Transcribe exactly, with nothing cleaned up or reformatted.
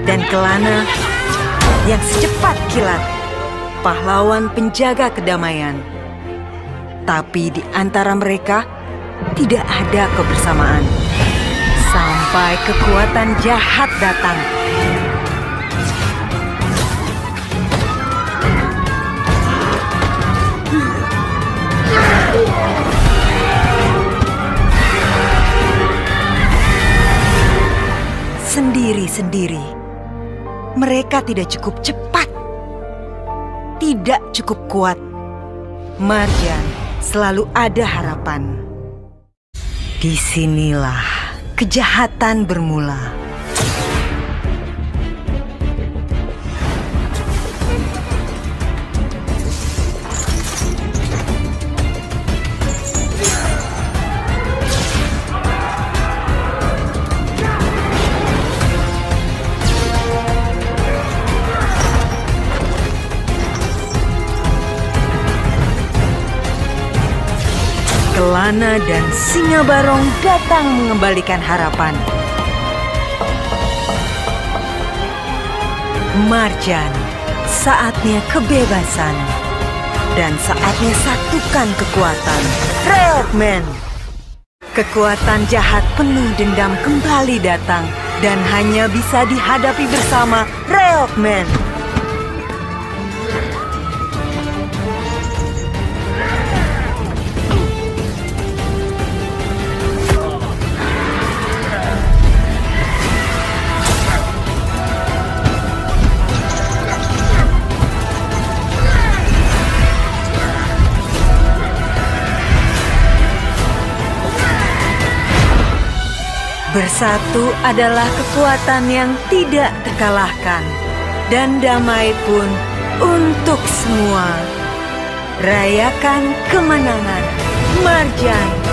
dan Kelana yang secepat kilat, pahlawan penjaga kedamaian. Tapi di antara mereka tidak ada kebersamaan. Sampai kekuatan jahat datang. Sendiri-sendiri, mereka tidak cukup cepat, tidak cukup kuat. Marjan selalu ada harapan. Disinilah kejahatan bermula. Kelana dan Singa Barong datang mengembalikan harapan. Marjan, saatnya kebebasan. Dan saatnya satukan kekuatan. Reokman! Kekuatan jahat penuh dendam kembali datang. Dan hanya bisa dihadapi bersama Reokman. Bersatu adalah kekuatan yang tidak terkalahkan. Dan damai pun untuk semua. Rayakan kemenangan Marjan.